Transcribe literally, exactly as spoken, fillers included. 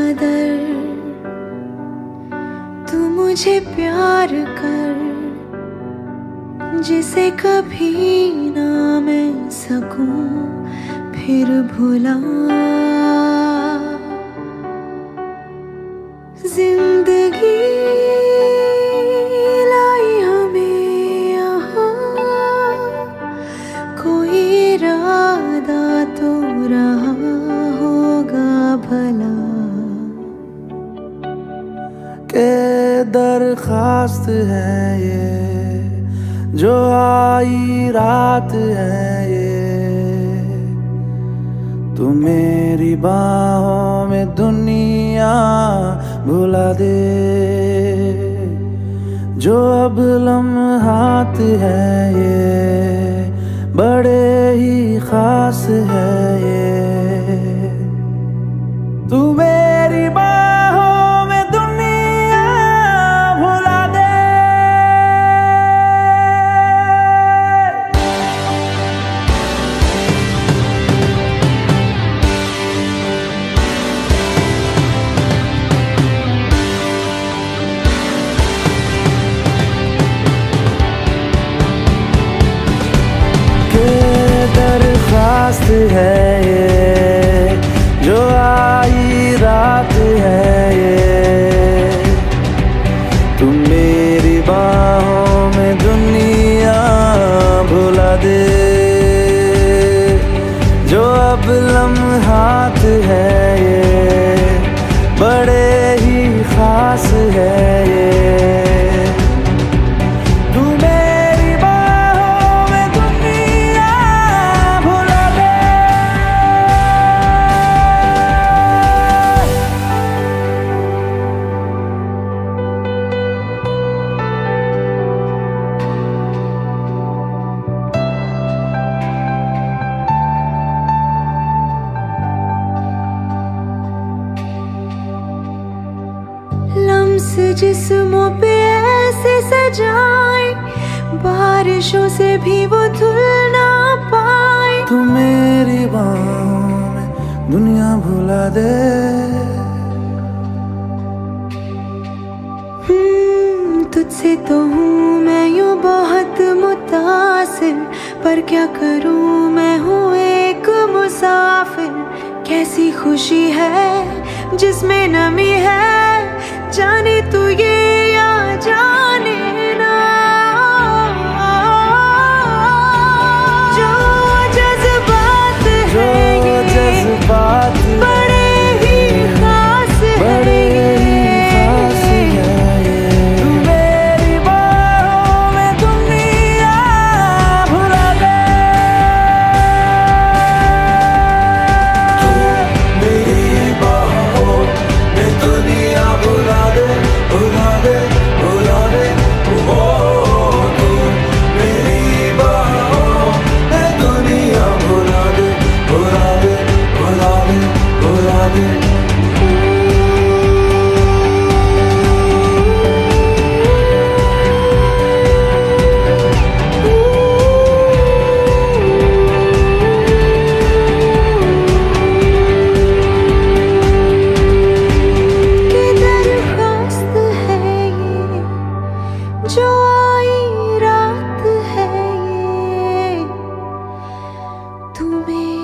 कदर तू मुझे प्यार कर, जिसे कभी ना मैं सकूं फिर भुला। जिंदगी लाई हमें यहाँ, कोई इरादा तो रहा होगा भला। के दरखास्त है ये जो आई रात है ये, तू मेरी बाहों में दुनिया भुला दे। जो अब लम्हात है ये बड़े ही खास है ये, तू मेरी बाहों में दुनिया भुला दे। दरखास्त है ये जो आई रात है ये, तुम मेरी बाहों में दुनिया भुला दे। जो अब लम्हात है ये बड़े ही खास है ये, लम्स जिस्मों पे ऐसे सजाए, बारिशों से भी वो धुल ना पाए। तू मेरी बाहों में दुनिया भुला दे। हम्म तुझसे तो हूँ मैं यूं बहुत मुतासिर, पर क्या करूँ मैं हूँ एक मुसाफिर। कैसी खुशी है जिसमें नमी है, जाने तू ये या जाने ना। जो जज्बात है ये जज्बात बड़े ही खास है ये, तू मेरी बाहों में दुनिया भुला दे। तू मेरी बाहों में दुनिया भुला दे, भुला दे, भुला दे। ओ तू मेरी बाहों में दुनिया भुला दे, भुला दे, भुला दे, भुला दे। जो आई रात है ये, तू मेरी